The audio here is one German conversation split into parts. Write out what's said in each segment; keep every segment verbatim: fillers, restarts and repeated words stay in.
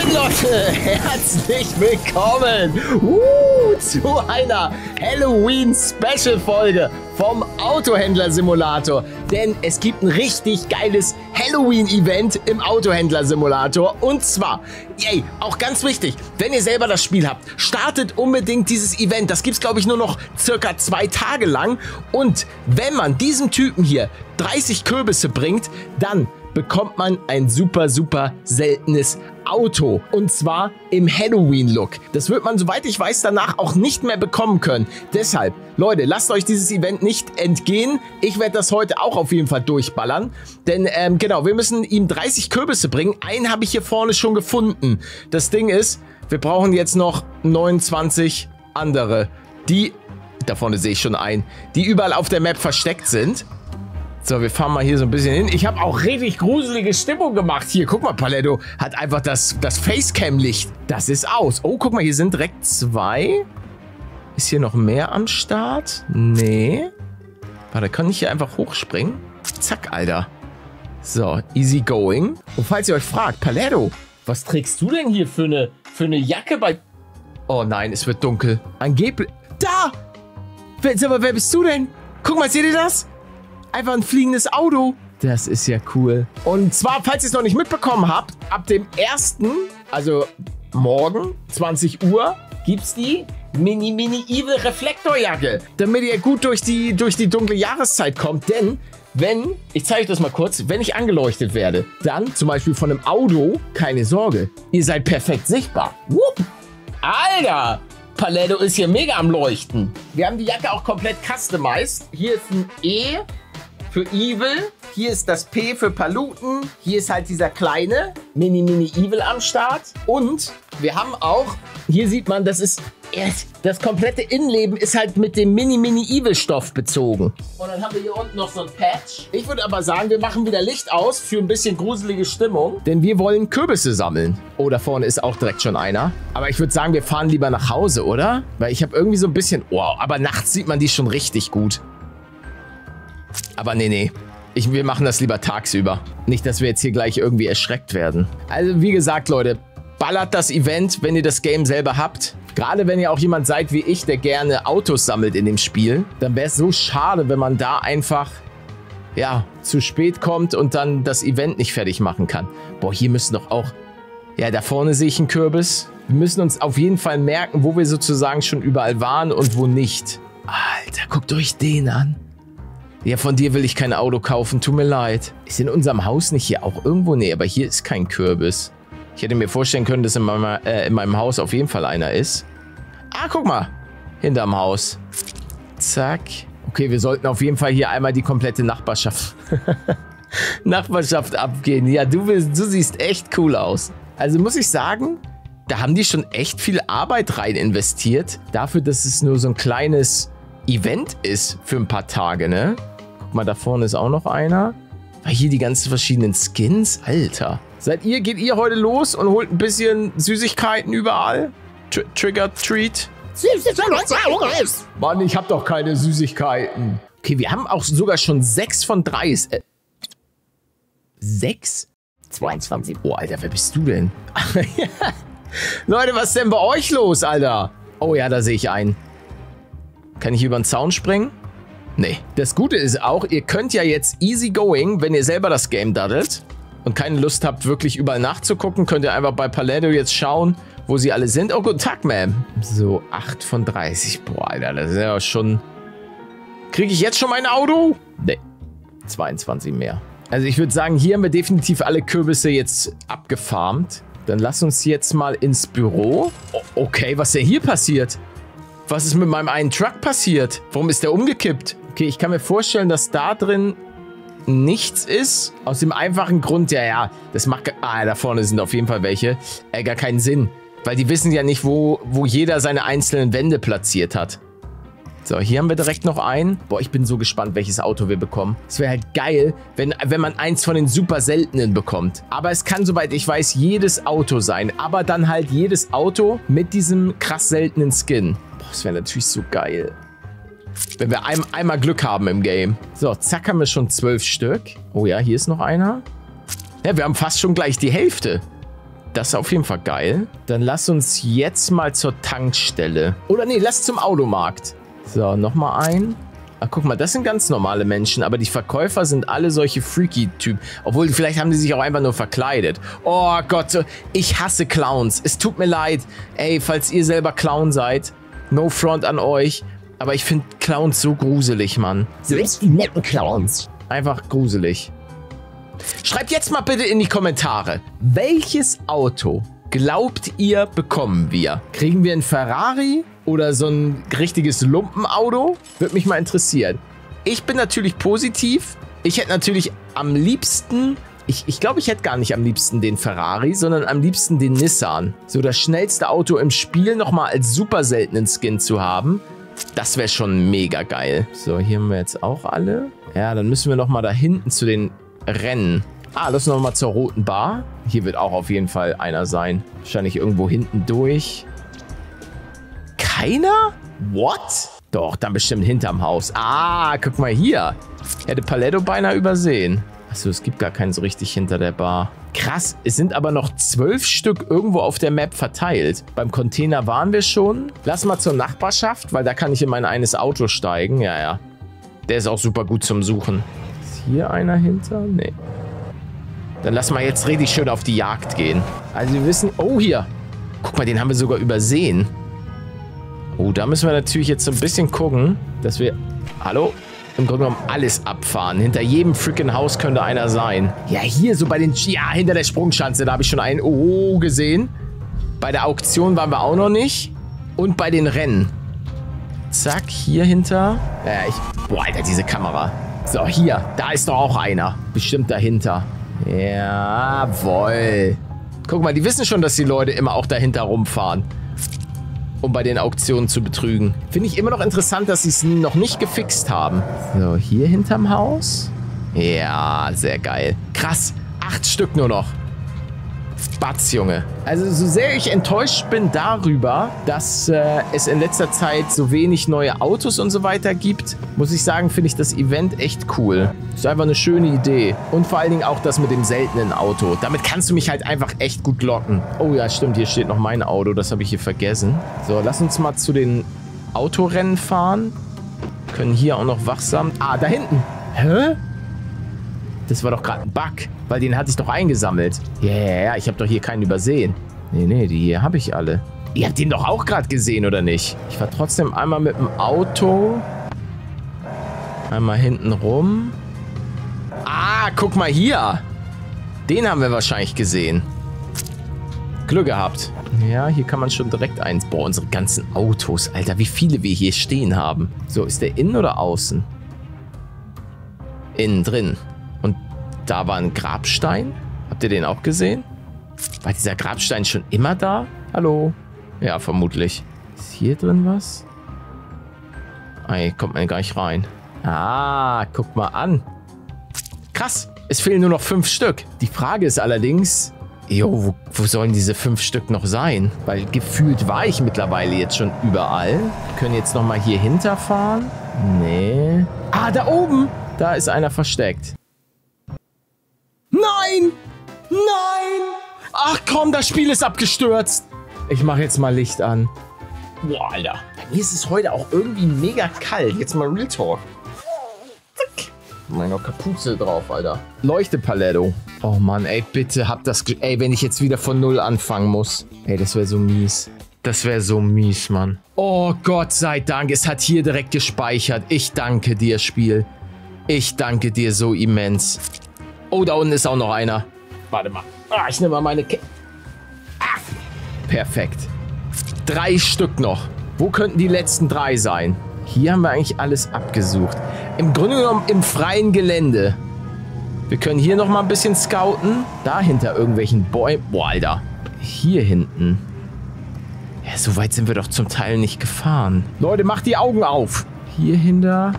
Moin Leute, herzlich willkommen uh, zu einer Halloween-Special-Folge vom Autohändler-Simulator. Denn es gibt ein richtig geiles Halloween-Event im Autohändler-Simulator. Und zwar, yay, auch ganz wichtig, wenn ihr selber das Spiel habt, startet unbedingt dieses Event. Das gibt es, glaube ich, nur noch circa zwei Tage lang. Und wenn man diesem Typen hier dreißig Kürbisse bringt, dann bekommt man ein super, super seltenes Auto. Und zwar im Halloween-Look. Das wird man, soweit ich weiß, danach auch nicht mehr bekommen können. Deshalb, Leute, lasst euch dieses Event nicht entgehen. Ich werde das heute auch auf jeden Fall durchballern. Denn, ähm, genau, wir müssen ihm dreißig Kürbisse bringen. Einen habe ich hier vorne schon gefunden. Das Ding ist, wir brauchen jetzt noch neunundzwanzig andere. Die, da vorne sehe ich schon einen, die überall auf der Map versteckt sind. So, wir fahren mal hier so ein bisschen hin. Ich habe auch richtig gruselige Stimmung gemacht. Hier, guck mal, Paletto hat einfach das, das Facecam-Licht. Das ist aus. Oh, guck mal, hier sind direkt zwei. Ist hier noch mehr am Start? Nee. Warte, kann ich hier einfach hochspringen? Zack, Alter. So, easy going. Und falls ihr euch fragt, Paletto, was trägst du denn hier für eine, für eine Jacke bei... Oh nein, es wird dunkel. Angeblich... Da! Wer, sag mal, wer bist du denn? Guck mal, seht ihr das? Einfach ein fliegendes Auto. Das ist ja cool. Und zwar, falls ihr es noch nicht mitbekommen habt, ab dem ersten, also morgen, zwanzig Uhr, gibt es die Mini Mini Evil Reflektorjacke. Damit ihr gut durch die, durch die dunkle Jahreszeit kommt. Denn, wenn, ich zeige euch das mal kurz, wenn ich angeleuchtet werde, dann zum Beispiel von einem Auto, keine Sorge, ihr seid perfekt sichtbar. Wupp. Alter! Paletto ist hier mega am Leuchten. Wir haben die Jacke auch komplett customized. Hier ist ein E für Evil. Hier ist das P für Paluten. Hier ist halt dieser kleine Mini Mini Evil am Start. Und wir haben auch, hier sieht man, das ist, das komplette Innenleben ist halt mit dem Mini Mini Evil Stoff bezogen. Und dann haben wir hier unten noch so ein Patch. Ich würde aber sagen, wir machen wieder Licht aus für ein bisschen gruselige Stimmung. Denn wir wollen Kürbisse sammeln. Oh, da vorne ist auch direkt schon einer. Aber ich würde sagen, wir fahren lieber nach Hause, oder? Weil ich habe irgendwie so ein bisschen, wow, aber nachts sieht man die schon richtig gut. Aber nee, nee. Ich, wir machen das lieber tagsüber. Nicht, dass wir jetzt hier gleich irgendwie erschreckt werden. Also wie gesagt, Leute, ballert das Event, wenn ihr das Game selber habt. Gerade wenn ihr auch jemand seid wie ich, der gerne Autos sammelt in dem Spiel. Dann wäre es so schade, wenn man da einfach, ja, zu spät kommt und dann das Event nicht fertig machen kann. Boah, hier müssen doch auch... Ja, da vorne sehe ich einen Kürbis. Wir müssen uns auf jeden Fall merken, wo wir sozusagen schon überall waren und wo nicht. Alter, guckt euch den an. Ja, von dir will ich kein Auto kaufen, tut mir leid. Ist in unserem Haus nicht hier auch irgendwo? Nee, aber hier ist kein Kürbis. Ich hätte mir vorstellen können, dass in, meiner, äh, in meinem Haus auf jeden Fall einer ist. Ah, guck mal. Hinterm Haus. Zack. Okay, wir sollten auf jeden Fall hier einmal die komplette Nachbarschaft... Nachbarschaft abgehen. Ja, du, willst, du siehst echt cool aus. Also muss ich sagen, da haben die schon echt viel Arbeit rein investiert. Dafür, dass es nur so ein kleines Event ist für ein paar Tage, ne? Guck mal, da vorne ist auch noch einer. Weil hier die ganzen verschiedenen Skins. Alter. Seid ihr, geht ihr heute los und holt ein bisschen Süßigkeiten überall? Tr Trigger Treat. Mann, ich hab doch keine Süßigkeiten. Okay, wir haben auch sogar schon sechs von drei. Äh, sechs? zweiundzwanzig. Oh, Alter, wer bist du denn? Leute, was ist denn bei euch los, Alter? Oh ja, da sehe ich einen. Kann ich über den Zaun springen? Nee. Das Gute ist auch, ihr könnt ja jetzt easy going, wenn ihr selber das Game daddelt und keine Lust habt, wirklich überall nachzugucken, könnt ihr einfach bei Paletto jetzt schauen, wo sie alle sind. Oh, guten Tag, Ma'am. So, acht von dreißig. Boah, Alter, das ist ja schon... Kriege ich jetzt schon mein Auto? Nee. zweiundzwanzig mehr. Also ich würde sagen, hier haben wir definitiv alle Kürbisse jetzt abgefarmt. Dann lass uns jetzt mal ins Büro. Oh, okay, was ist denn hier passiert? Was ist mit meinem einen Truck passiert? Warum ist der umgekippt? Okay, ich kann mir vorstellen, dass da drin nichts ist. Aus dem einfachen Grund, ja, ja, das macht... Ah, da vorne sind auf jeden Fall welche. Äh, gar keinen Sinn. Weil die wissen ja nicht, wo, wo jeder seine einzelnen Wände platziert hat. So, hier haben wir direkt noch einen. Boah, ich bin so gespannt, welches Auto wir bekommen. Es wäre halt geil, wenn, wenn man eins von den super seltenen bekommt. Aber es kann, soweit ich weiß, jedes Auto sein. Aber dann halt jedes Auto mit diesem krass seltenen Skin. Boah, das wäre natürlich so geil. Wenn wir ein, einmal Glück haben im Game. So, zack, haben wir schon zwölf Stück. Oh ja, hier ist noch einer. Ja, wir haben fast schon gleich die Hälfte. Das ist auf jeden Fall geil. Dann lass uns jetzt mal zur Tankstelle. Oder nee, lass zum Automarkt. So, nochmal ein. Ach, guck mal, das sind ganz normale Menschen, aber die Verkäufer sind alle solche Freaky-Typen. Obwohl, vielleicht haben die sich auch einfach nur verkleidet. Oh Gott, ich hasse Clowns. Es tut mir leid. Ey, falls ihr selber Clown seid, no front an euch. Aber ich finde Clowns so gruselig, Mann. Selbst die netten Clowns. Einfach gruselig. Schreibt jetzt mal bitte in die Kommentare, welches Auto glaubt ihr, bekommen wir? Kriegen wir ein Ferrari oder so ein richtiges Lumpenauto? Würde mich mal interessieren. Ich bin natürlich positiv. Ich hätte natürlich am liebsten, ich, ich glaube, ich hätte gar nicht am liebsten den Ferrari, sondern am liebsten den Nissan. So das schnellste Auto im Spiel nochmal als super seltenen Skin zu haben. Das wäre schon mega geil. So, hier haben wir jetzt auch alle. Ja, dann müssen wir nochmal da hinten zu den Rennen. Ah, lass uns nochmal zur roten Bar. Hier wird auch auf jeden Fall einer sein. Wahrscheinlich irgendwo hinten durch. Keiner? What? Doch, dann bestimmt hinterm Haus. Ah, guck mal hier. Hätte Paletto beinahe übersehen. Achso, es gibt gar keinen so richtig hinter der Bar. Krass, es sind aber noch zwölf Stück irgendwo auf der Map verteilt. Beim Container waren wir schon. Lass mal zur Nachbarschaft, weil da kann ich in mein eines Auto steigen. Ja, ja. Der ist auch super gut zum Suchen. Ist hier einer hinter? Nee. Dann lass mal jetzt richtig schön auf die Jagd gehen. Also wir wissen... Oh, hier. Guck mal, den haben wir sogar übersehen. Oh, da müssen wir natürlich jetzt so ein bisschen gucken, dass wir... Hallo? Im Grunde genommen alles abfahren. Hinter jedem freaking Haus könnte einer sein. Ja, hier so bei den... Ja, hinter der Sprungschanze, da habe ich schon einen... Oh, gesehen. Bei der Auktion waren wir auch noch nicht. Und bei den Rennen. Zack, hier hinter. Ja, ich... Boah, Alter, diese Kamera. So, hier. Da ist doch auch einer. Bestimmt dahinter. Jawohl. Guck mal, die wissen schon, dass die Leute immer auch dahinter rumfahren. Um bei den Auktionen zu betrügen. Finde ich immer noch interessant, dass sie es noch nicht gefixt haben. So, hier hinterm Haus. Ja, sehr geil. Krass. Acht Stück nur noch. Batz, Junge. Also, so sehr ich enttäuscht bin darüber, dass äh, es in letzter Zeit so wenig neue Autos und so weiter gibt, muss ich sagen, finde ich das Event echt cool. Ist einfach eine schöne Idee. Und vor allen Dingen auch das mit dem seltenen Auto. Damit kannst du mich halt einfach echt gut locken. Oh ja, stimmt, hier steht noch mein Auto. Das habe ich hier vergessen. So, lass uns mal zu den Autorennen fahren. Können hier auch noch wachsam... Ah, da hinten. Hä? Das war doch gerade ein Bug, weil den hatte ich doch eingesammelt. Ja, ja, ja, ich habe doch hier keinen übersehen. Nee, nee, die hier habe ich alle. Ihr habt den doch auch gerade gesehen, oder nicht? Ich fahre trotzdem einmal mit dem Auto. Einmal hinten rum. Ah, guck mal hier. Den haben wir wahrscheinlich gesehen. Glück gehabt. Ja, hier kann man schon direkt eins. Boah, unsere ganzen Autos. Alter, wie viele wir hier stehen haben. So, ist der innen oder außen? Innen drin. Und da war ein Grabstein. Habt ihr den auch gesehen? War dieser Grabstein schon immer da? Hallo? Ja, vermutlich. Ist hier drin was? Ah, hier kommt man gar nicht rein. Ah, guck mal an. Krass, es fehlen nur noch fünf Stück. Die Frage ist allerdings, jo, wo, wo sollen diese fünf Stück noch sein? Weil gefühlt war ich mittlerweile jetzt schon überall. Wir können jetzt nochmal hier hinterfahren. Nee. Ah, da oben. Da ist einer versteckt. Nein! Nein! Ach komm, das Spiel ist abgestürzt. Ich mache jetzt mal Licht an. Boah, Alter. Bei mir ist es heute auch irgendwie mega kalt. Jetzt mal Real Talk. Zack. Meine Kapuze drauf, Alter. Leuchtepaletto. Oh Mann, ey, bitte hab das... Ey, wenn ich jetzt wieder von Null anfangen muss. Ey, das wäre so mies. Das wäre so mies, Mann. Oh Gott sei Dank, es hat hier direkt gespeichert. Ich danke dir, Spiel. Ich danke dir so immens. Oh, da unten ist auch noch einer. Warte mal. Ah, ich nehme mal meine... Ke ah, perfekt. Drei Stück noch. Wo könnten die letzten drei sein? Hier haben wir eigentlich alles abgesucht. Im Grunde genommen im freien Gelände. Wir können hier noch mal ein bisschen scouten. Da hinter irgendwelchen Bäumen. Boah, Alter. Hier hinten. Ja, so weit sind wir doch zum Teil nicht gefahren. Leute, macht die Augen auf. Hier hinter.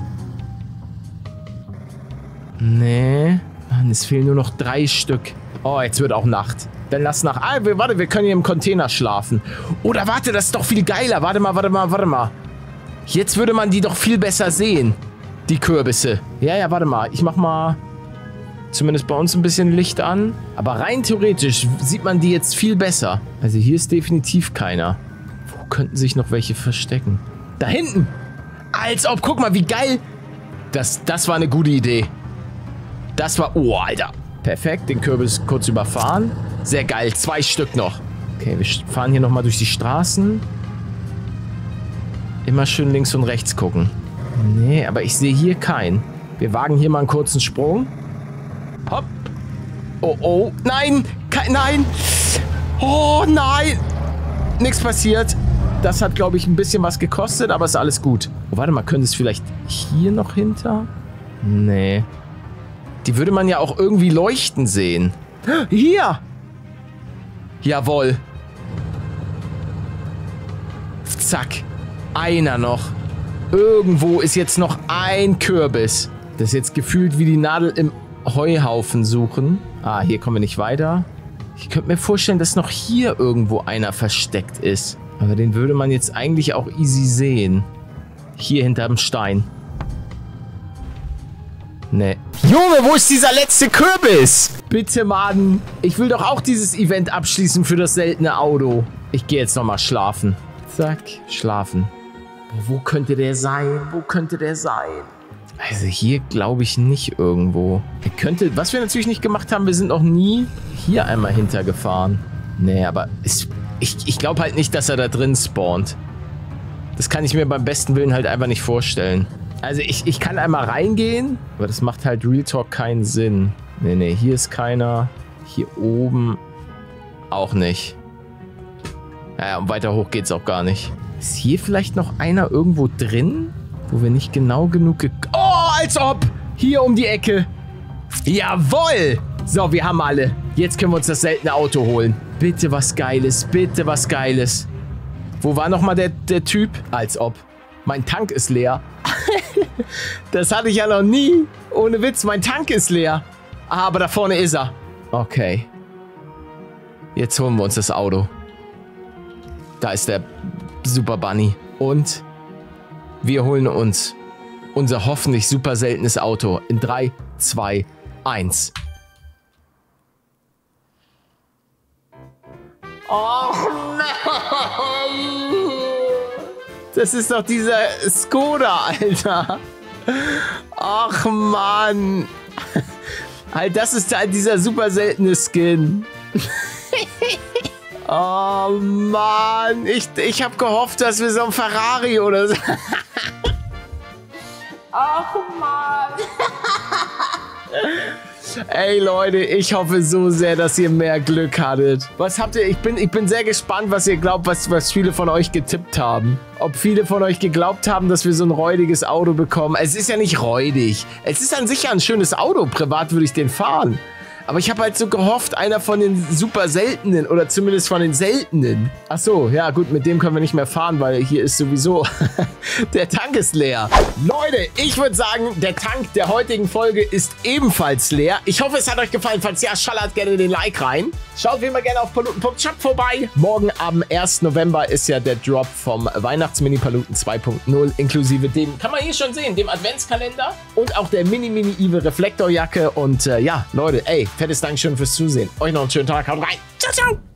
Nee. Mann, es fehlen nur noch drei Stück. Oh, jetzt wird auch Nacht. Dann lass nach... Ah, wir, warte, wir können hier im Container schlafen. Oder warte, das ist doch viel geiler. Warte mal, warte mal, warte mal. Jetzt würde man die doch viel besser sehen. Die Kürbisse. Ja, ja, warte mal. Ich mach mal... zumindest bei uns ein bisschen Licht an. Aber rein theoretisch sieht man die jetzt viel besser. Also hier ist definitiv keiner. Wo könnten sich noch welche verstecken? Da hinten! Als ob, guck mal, wie geil. Das, das war eine gute Idee. Das war, oh, Alter. Perfekt, den Kürbis kurz überfahren. Sehr geil, zwei Stück noch. Okay, wir fahren hier nochmal durch die Straßen. Immer schön links und rechts gucken. Nee, aber ich sehe hier keinen. Wir wagen hier mal einen kurzen Sprung. Hopp. Oh, oh. Nein. Kein, nein. Oh, nein. Nichts passiert. Das hat, glaube ich, ein bisschen was gekostet, aber ist alles gut. Oh, warte mal, könnte es vielleicht hier noch hinter? Nee. Die würde man ja auch irgendwie leuchten sehen. Hier. Jawohl. Zack. Einer noch. Irgendwo ist jetzt noch ein Kürbis. Das ist jetzt gefühlt wie die Nadel im Heuhaufen suchen. Ah, hier kommen wir nicht weiter. Ich könnte mir vorstellen, dass noch hier irgendwo einer versteckt ist. Aber den würde man jetzt eigentlich auch easy sehen. Hier hinterm Stein. Nee. Junge, wo ist dieser letzte Kürbis? Bitte, Mann. Ich will doch auch dieses Event abschließen für das seltene Auto. Ich gehe jetzt nochmal schlafen. Zack, schlafen. Wo könnte der sein? Wo könnte der sein? Also hier glaube ich nicht irgendwo. Er könnte, was wir natürlich nicht gemacht haben, wir sind noch nie hier einmal hintergefahren. Nee, aber es, ich, ich glaube halt nicht, dass er da drin spawnt. Das kann ich mir beim besten Willen halt einfach nicht vorstellen. Also ich, ich kann einmal reingehen, aber das macht halt Real Talk keinen Sinn. Nee, nee, hier ist keiner. Hier oben auch nicht. Naja, und weiter hoch geht's auch gar nicht. Ist hier vielleicht noch einer irgendwo drin, wo wir nicht genau genug ge... Oh, als ob! Hier um die Ecke. Jawohl! So, wir haben alle. Jetzt können wir uns das seltene Auto holen. Bitte was Geiles, bitte was Geiles. Wo war nochmal der, der Typ? Als ob. Mein Tank ist leer. Das hatte ich ja noch nie. Ohne Witz, mein Tank ist leer. Ah, aber da vorne ist er. Okay. Jetzt holen wir uns das Auto. Da ist der Super Bunny. Und wir holen uns unser hoffentlich super seltenes Auto in drei, zwei, eins. Oh nein! Das ist doch dieser Skoda, Alter. Ach Mann. Halt, das ist halt dieser super seltene Skin. Oh Mann, ich, ich habe gehofft, dass wir so ein Ferrari oder so... Ach Mann. Ey Leute, ich hoffe so sehr, dass ihr mehr Glück hattet. Was habt ihr? Ich bin, ich bin sehr gespannt, was ihr glaubt, was, was viele von euch getippt haben. Ob viele von euch geglaubt haben, dass wir so ein räudiges Auto bekommen. Es ist ja nicht räudig. Es ist an sich ja ein schönes Auto. Privat würde ich den fahren. Aber ich habe halt so gehofft, einer von den super seltenen oder zumindest von den seltenen. Ach so, ja gut, mit dem können wir nicht mehr fahren, weil hier ist sowieso der Tank ist leer. Leute, ich würde sagen, der Tank der heutigen Folge ist ebenfalls leer. Ich hoffe, es hat euch gefallen. Falls ja, schallert gerne den Like rein. Schaut wie immer gerne auf paluten punkt shop vorbei. Morgen am ersten November ist ja der Drop vom Weihnachts-Mini Paluten zwei punkt null inklusive dem, kann man hier schon sehen, dem Adventskalender und auch der Mini-Mini-Ive Reflektorjacke. Und äh, ja, Leute, ey, fettes Dankeschön fürs Zusehen. Euch noch einen schönen Tag. Haut rein. Ciao, ciao.